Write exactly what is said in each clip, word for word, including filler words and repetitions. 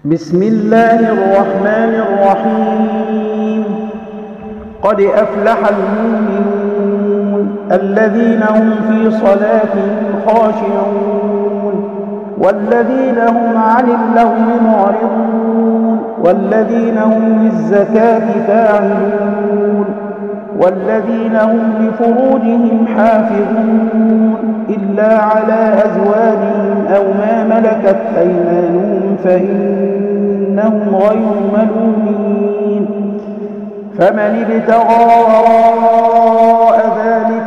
بسم الله الرحمن الرحيم. قد أفلح المؤمنون الذين هم في صلاتهم خاشعون والذين هم عن اللغو معرضون والذين هم للزكاة فاعلون والذين هم لفروجهم حافظون إلا على أزواجهم أو ما ملكت أيمانهم فإنهم غير ملومين. فمن ابتغى وراء ذلك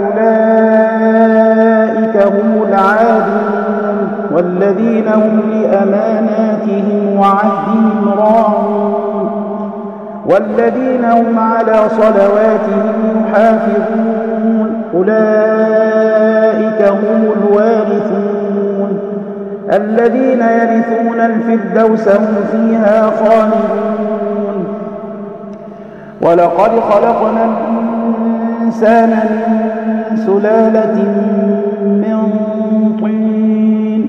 فأولئك هم العادون والذين هم لأماناتهم وعهدهم راعون والذين هم على صلواتهم يحافظون أولئك هم الوارثون الذين يرثون الفردوس هم فيها خالدون. ولقد خلقنا الإنسان من سلالة من طين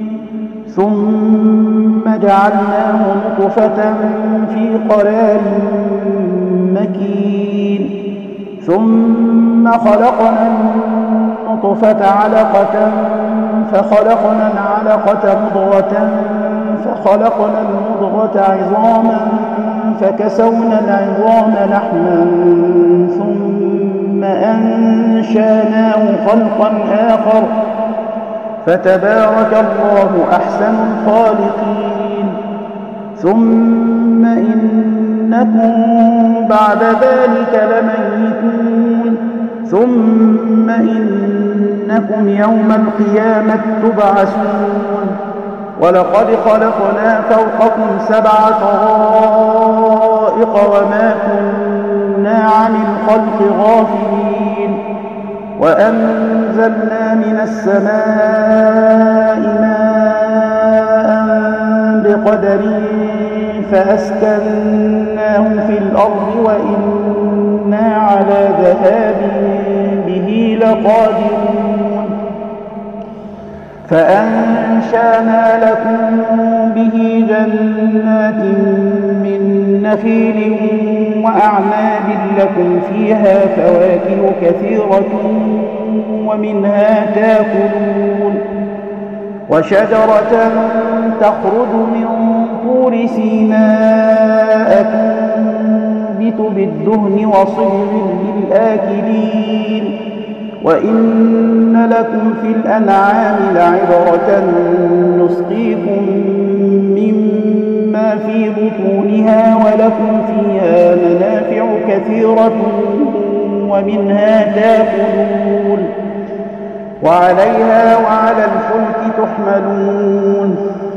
ثم جعلناه نطفة في قرار مكين ثم خلقنا النطفة علقة فخلقنا العلقة مضغة فخلقنا المضغة عظاما فكسونا العظام لحما ثم أنشأناه خلقا آخر فتبارك الله أحسن الخالقين. ثم إنكم بعد ذلك لميتون ثم إنكم يوم القيامة تبعثون. ولقد خلقنا فوقكم سبع طرائق وما كنا عن الخلق غافلين وأنزلنا من السماء ماء بقدر فأسكناه في الأرض وإنا على ذهاب به لقادرون. فأنشأنا لكم به جنات من نخيل وأعناب لكم فيها فواكه كثيرة ومنها تأكلون وشجرة تخرج من طور سيناء تنبت بالدهن وصبغ للآكلين وإن لكم في الأنعام لعبرة نسقيكم مما في بطونها ولكم فيها منافع كثيرة ومنها تأكلون وعليها وعلى الفلك تحملون.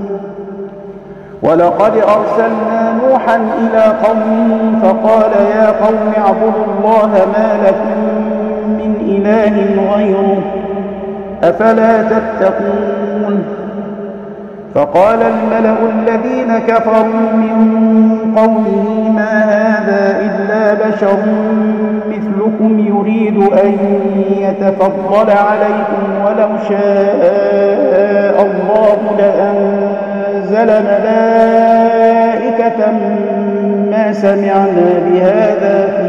ولقد أرسلنا نوحا إلى قومه فقال يا قوم اعبدوا الله ما لكم من إله غيره أفلا تتقون. فقال الملأ الذين كفروا من قومه ما هذا إلا بشر مثلكم يريد أن يتفضل عليكم ولو شاء الله لأنزل ملائكة ما سمعنا بهذا في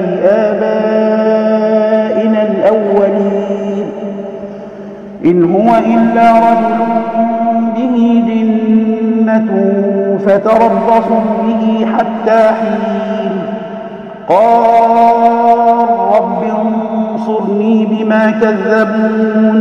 آبائنا الأولين إن هو إلا رجل به جنة فتربصوا به حتى حين. قال رب انصرني بما كذبون.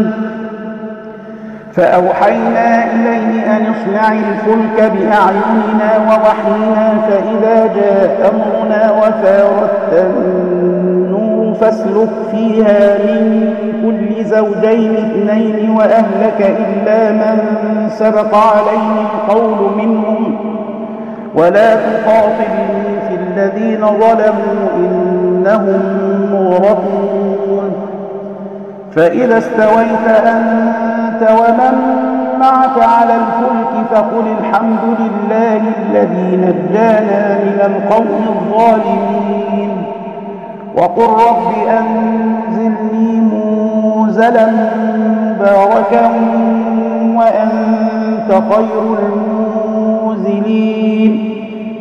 فأوحينا إليه أن اصنع الفلك بأعيننا ووحينا فإذا جاء أمرنا وفارت النور فاسلك فيها من كل زوجين اثنين وأهلك إلا من سبق عليه القول منهم ولا تخاطبني في الذين ظلموا إنهم مغرقون. فإذا استويت أنت ومن معك على الفلك فقل الحمد لله الذي نجانا من القوم الظالمين وقل رب أنزلني منزلا مباركا وأنت خير المنزلين.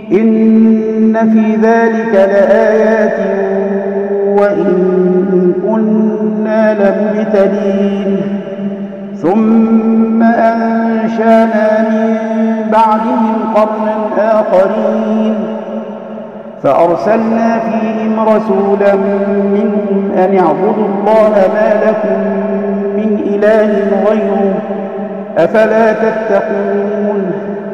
إن في ذلك لآيات وإن كنا لمبتلين ثم أنشانا من بعدهم قرنا آخرين فأرسلنا فيهم رسولا منهم أن اعبدوا الله ما لكم من إله غيره أفلا تتقون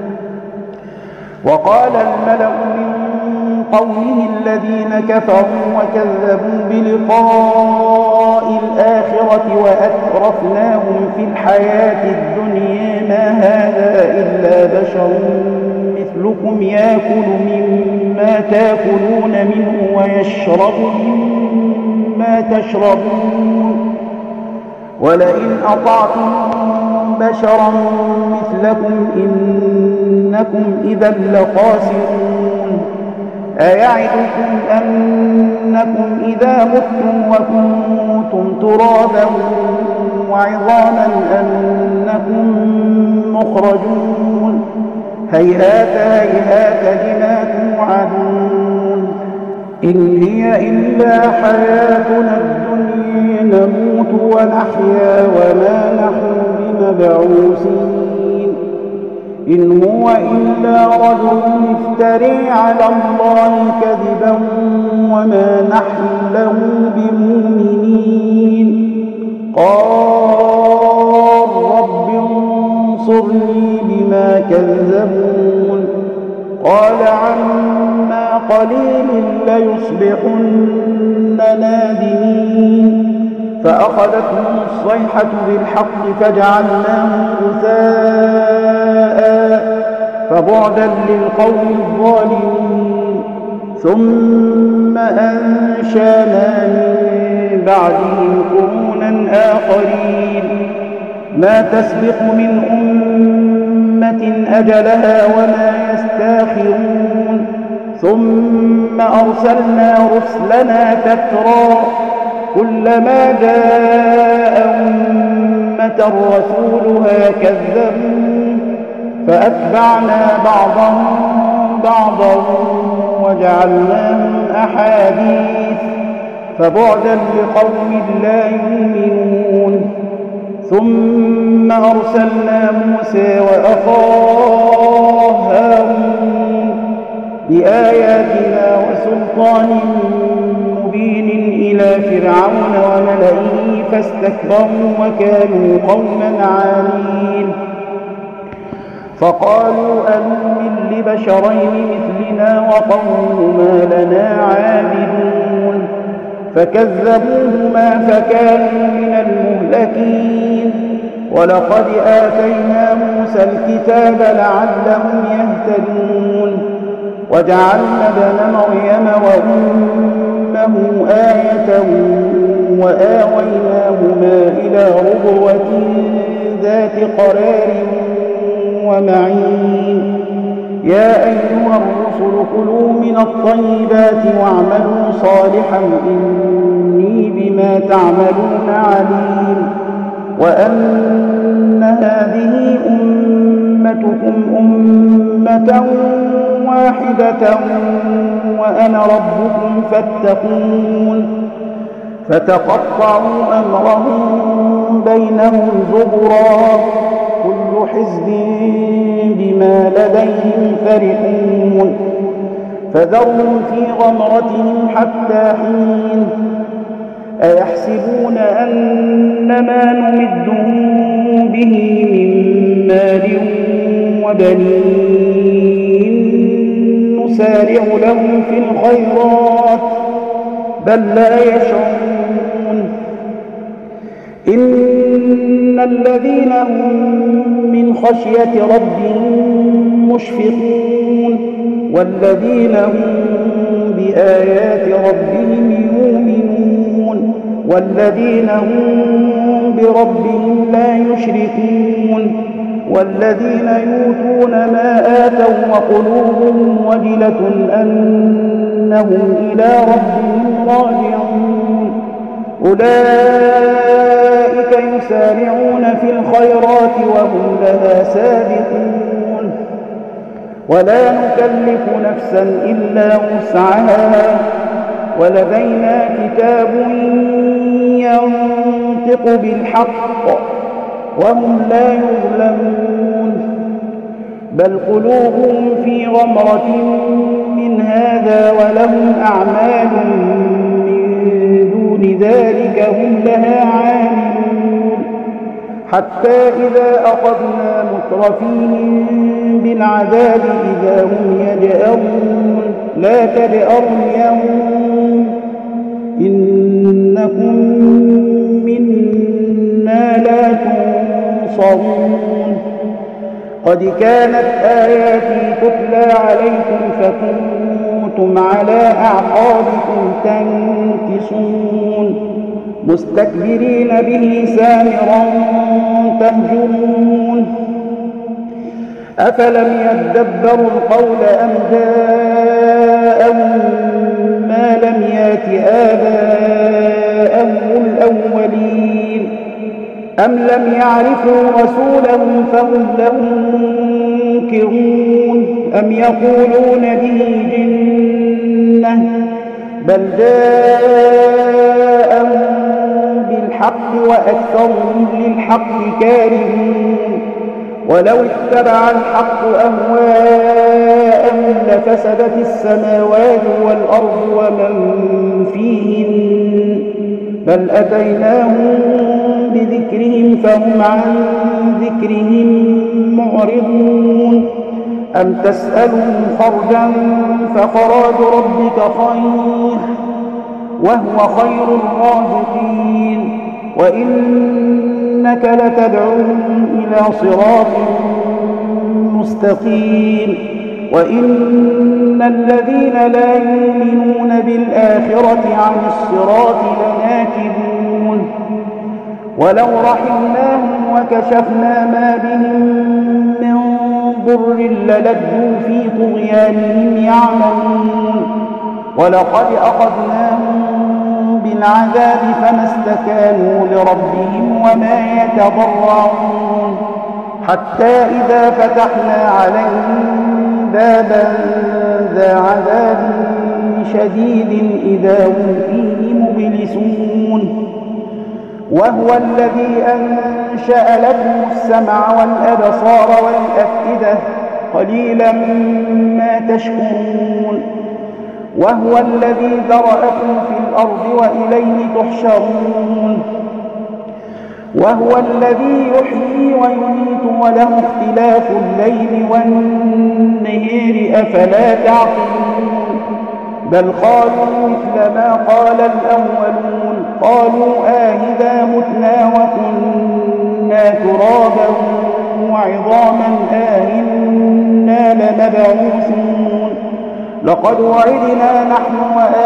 وقال الملأ من قومه الذين كفروا وكذبوا بلقاء الآخرة وأترفناهم في الحياة الدنيا ما هذا إلا بشر مثلكم يأكل مما تأكلون منه ويشرب مما تشربون ولئن أطعتم بشرا مثلكم إنكم إذا لخاسرون أيعدكم أنكم إذا متم وكنتم ترابا وعظاما أنكم مخرجون هيهات هيهات لما توعدون إن هي إلا حياتنا الدنيا نموت ونحيا وما نحن بمبعوثين إن هو إلا رجل افتري على الله كذبا وما نحن له بمؤمنين قال رب انصرني بما كذبون قال عما قليل ليصبحن نادمين فأخذتهم الصيحة بالحق فجعلناهم غثاء فبعدا للقوم الظالمين ثم أنشانا من بعدهم قرونا آخرين ما تسبق من أمة أجلها وما يستاخرون ثم أرسلنا رسلنا تترى كلما جاء أمة رسولها كذبوا فأتبعنا بعضهم بعضا وجعلناهم أحاديث فبعدا لقوم لا يؤمنون ثم أرسلنا موسى وأخاه هارون بآياتنا وسلطان مبين إلى فرعون وملئه فاستكبروا وكانوا قوما عالين فقالوا أنؤمن لبشرين مثلنا وقومهما لنا عابدون فكذبوهما فكانوا من المهلكين ولقد آتينا موسى الكتاب لعلهم يهتدون وجعلنا ابن مريم وأمه آية وآويناهما إلى ربوة ذات قرار ومعين يا أيها الرسل كلوا من الطيبات واعملوا صالحا إني بما تعملون عليم وأن هذه أمتكم أمة واحدة وأنا ربكم فاتقون فتقطعوا أمرهم بينهم زبرا كل حزب بما لديهم فرحون فذرهم في غمرتهم حتى حين أيحسبون أن ما نمدهم به من مال وبنين نسارع لهم في الخيرات بل لا يشعرون إن الذين هم من خشية ربهم مشفقون والذين هم بآيات ربهم يؤمنون والذين هم بربهم لا يشركون والذين يؤتون ما آتوا وقلوبهم وجلة أنهم إلى ربهم راجعون أولئك يسارعون في الخيرات وهم لها سابقون ولا نكلف نفسا إلا وسعها ولدينا كتاب ينطق بالحق وهم لا يظلمون بل قلوبهم في غمرة من هذا ولهم أعمال من دون ذلك هم لها عاملون حتى إذا أخذنا مترفين بالعذاب إذا هم يجأرون لا تجأروا اليوم إنكم منا لا تنصرون قد كانت آياتي تتلى عليكم فكنتم على أعقابكم تنكصون مستكبرين به سامرا تهجرون أفلم يدبروا القول أم جاءهم ما لم يات آباءهم الأولين أم لم يعرفوا رسولهم فهم له منكرون أم يقولون به جنة بل جاءهم بالحق وأكثرهم للحق كارهون ولو اتبع الحق أهواءهم لفسدت السماوات والأرض ومن فيهن بل أتيناهم بذكرهم فهم عن ذكرهم معرضون أم تسألهم خرجا فخراج ربك خير وهو خير الرازقين وإنك لتدعوهم إلى صراط مستقيم وإن الذين لا يؤمنون بالآخرة عن الصراط لناكبون ولو رحمناهم وكشفنا ما بهم من ضر للجوا في طغيانهم يعملون ولقد أخذناهم بالعذاب فما استكانوا لربهم وما يتضرعون حتى إذا فتحنا عليهم بابا ذا عذاب شديد إذا هم فيه مبلسون وهو الذي أنشأ لكم السمع والأبصار والأفئدة قليلا ما تشكرون وهو الذي ذرأكم في الأرض وإليه تحشرون وهو الذي يحيي ويميت وله اختلاف الليل والنهار أفلا تعقلون بل قالوا مثل ما قال الأولون قالوا آهذا متنا وكنا ترابا وعظاما آهنا لمبعوثون لقد وعدنا نحن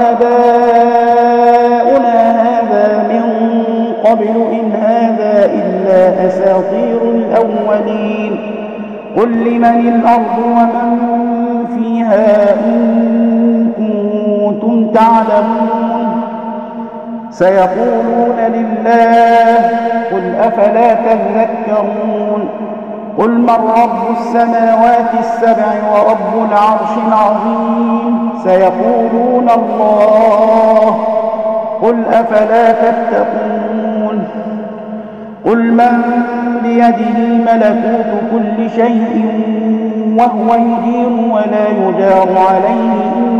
وآباؤنا هذا من قبل إن هذا إلا أساطير الأولين قل لمن الأرض ومن فيها إن كنتم تعلمون سيقولون لله قل أفلا تذكرون قل من رب السماوات السبع ورب العرش العظيم سيقولون الله قل أفلا تتقون قل من بيده ملكوت كل شيء وهو يجير ولا يجار عليه إن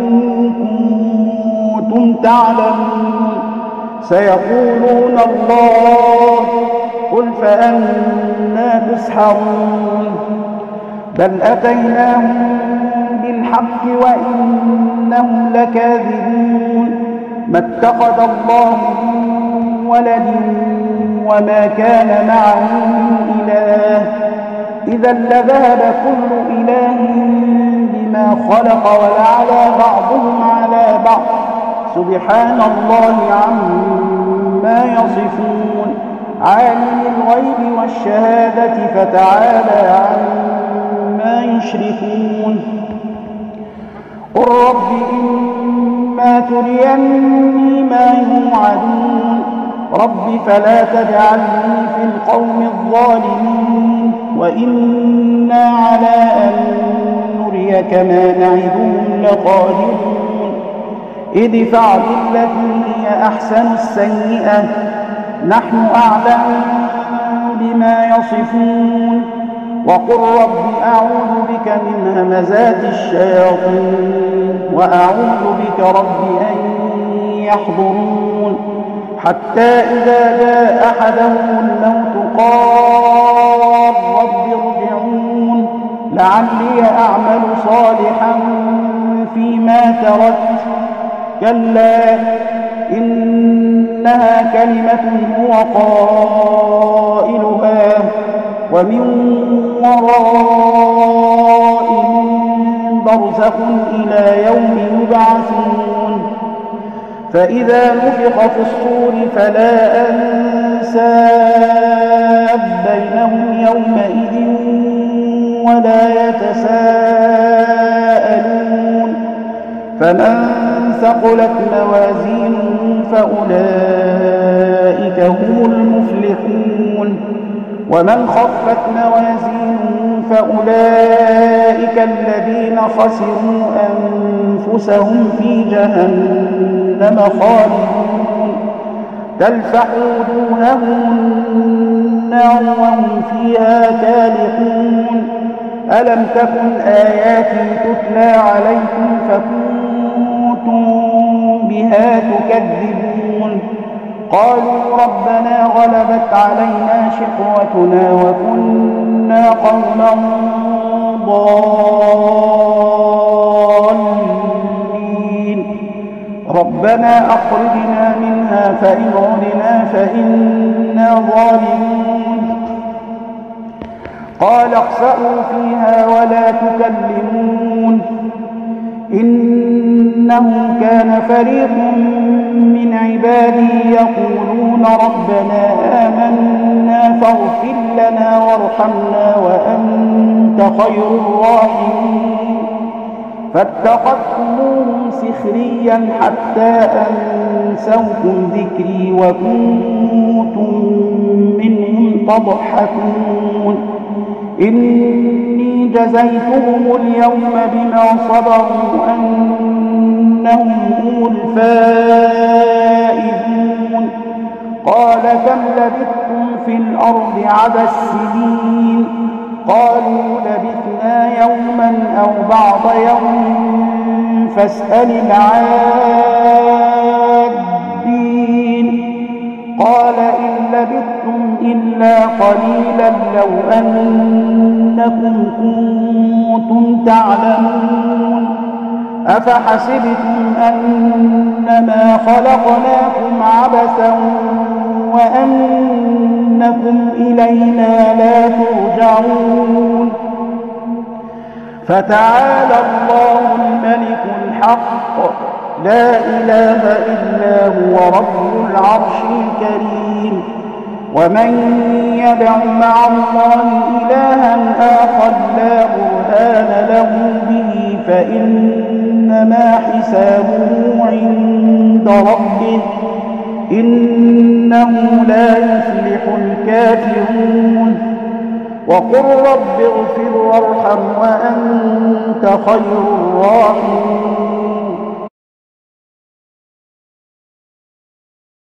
كنتم تعلمون سيقولون الله قل فأنا تسحرون بل أتيناهم بالحق وإنهم لكاذبون ما اتخذ الله من ولد وما كان معه من إله إذا لذهب كل إله بما خلق ولعلى بعضهم على بعض سبحان الله عما يصفون عالم الغيب والشهادة فتعالى عما يشركون قل رب إما تريني ما يوعدون رب فلا تجعلني في القوم الظالمين وإنا على أن إياك ما نعدهم لقادرون ادفع بالتي هي أحسن السيئة نحن أعلم بما يصفون وقل رب أعوذ بك من همزات الشياطين وأعوذ بك رب أن يحضرون حتى إذا جاء أحدهم الموت قال رب ارجعون لعلي أعمل صالحا فيما تركت كلا إنها كلمة هو قائلها ومن ورائهم برزخ إلى يوم يبعثون فإذا نفخ في الصور فلا أنساب بينهم يومئذ ولا يتساءلون فمن ثقلت موازينه فأولئك هم المفلحون ومن خفت موازينه فأولئك الذين خسروا أنفسهم في جهنم خالدون تلفح وجوههم النار وهم فيها كالحون ألم تكن آياتي تتلى عليكم فكنتم بها تكذبون قالوا ربنا غلبت علينا شقوتنا وكنا قوما ضالين ربنا أخرجنا منها فإن عدنا فإنا ظالمون قال اخسئوا فيها ولا تكلمون إنه كان فريق من عبادي يقولون ربنا آمنا فاغفر لنا وارحمنا وأنت خير الراحمين فاتخذتموهم سخريا حتى أنسوكم ذكري وكنتم منهم تضحكون إني جزيتهم اليوم بما صبروا أنهم هم الفائزون قال كم لبثتم في الأرض عدد السنين قالوا لبثنا يوما أو بعض يوم فاسأل العادين قال إن لبثتم إلا قليلا لو أنكم كنتم تعلمون أفحسبتم أنما خلقناكم عبثا وأنكم إلينا لا ترجعون فتعالى الله الملك الحق لا إله إلا هو رب العرش الكريم ومن يدع مع الله إلها آخر لا برهان له به فإنما حسابه عند ربه إنه لا يفلح الكافرون وقل رب اغفر وارحم وأنت خير الراحمين